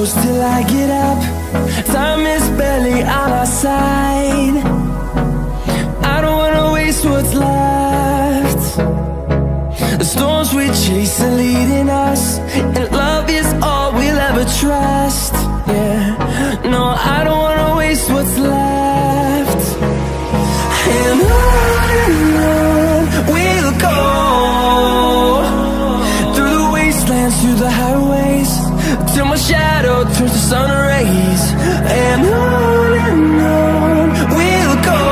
goes till I get up. Time is barely on our side. I don't wanna waste what's left. The storms we chase are leading us, and love is all we'll ever trust. Yeah, no, I don't wanna waste what's left. And on we'll go, through the wastelands, through the highways, till my shadow turns to sun rays. And on we'll go,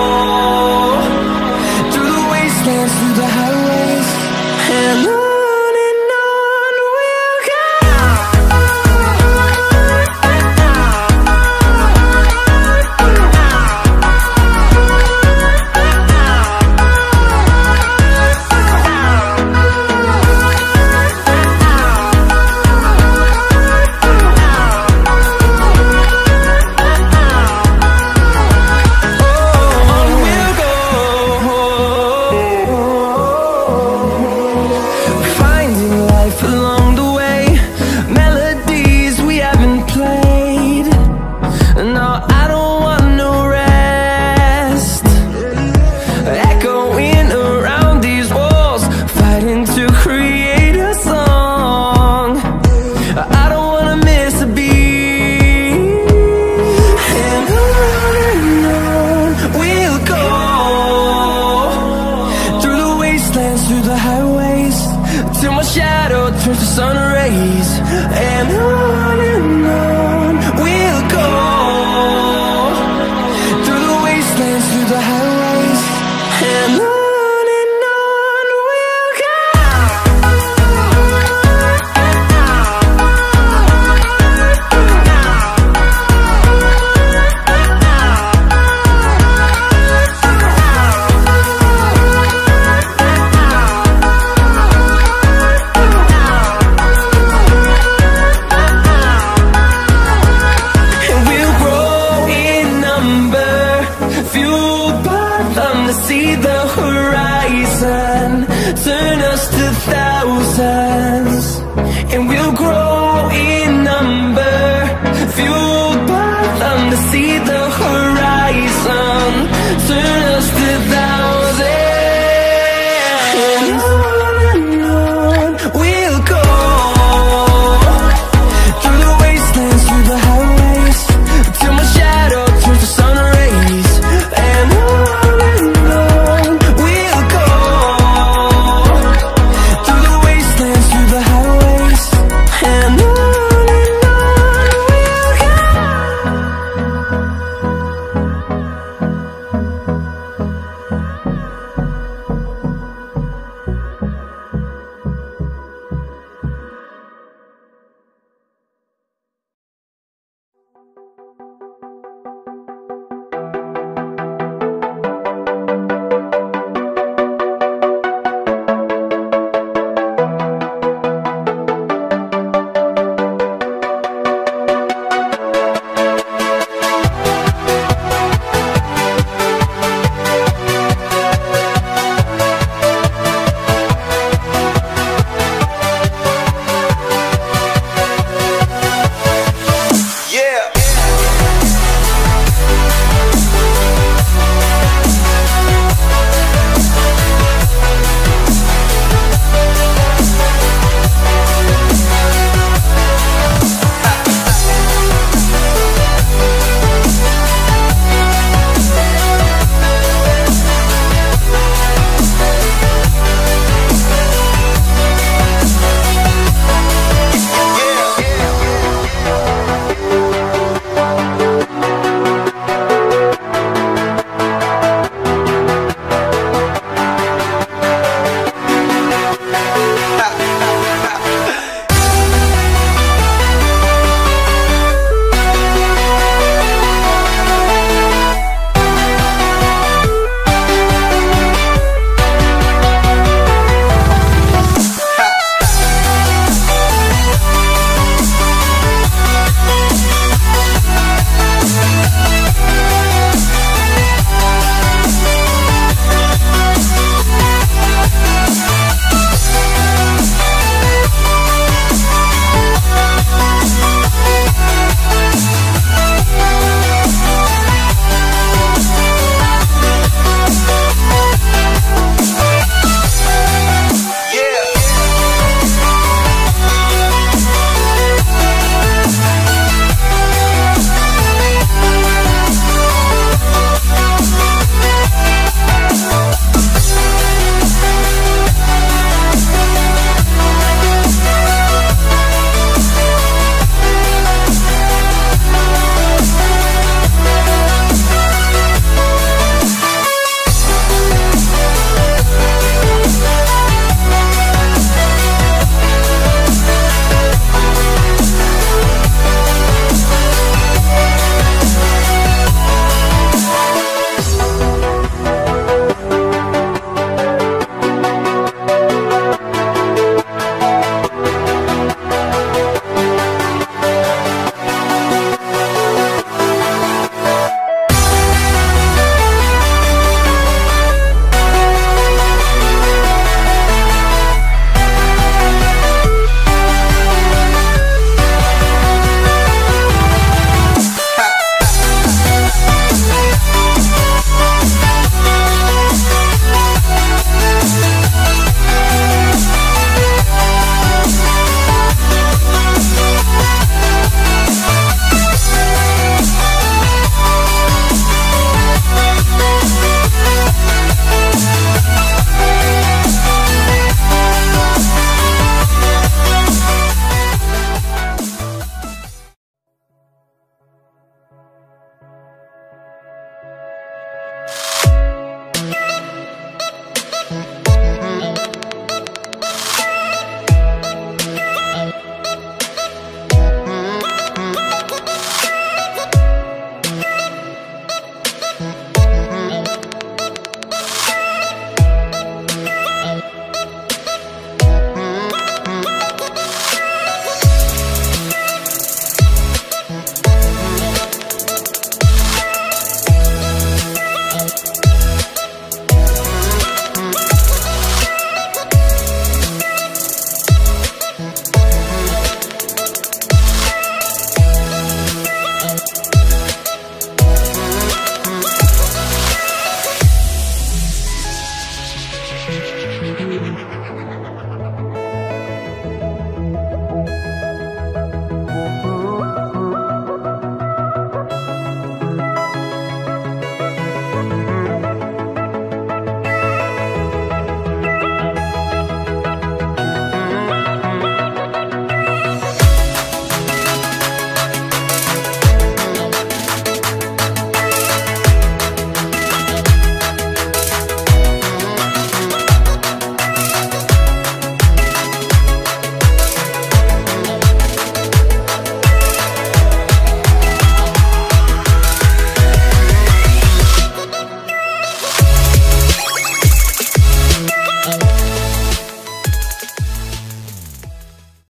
through the wastelands, through the highways, and on we'll go. Through the highways, till my shadow turns to sun rays. And on we'll go, through the wastelands, through the highways, and on we'll go. Fueled by them to see the horizon, turn us to thousands, and we'll grow in number. Fueled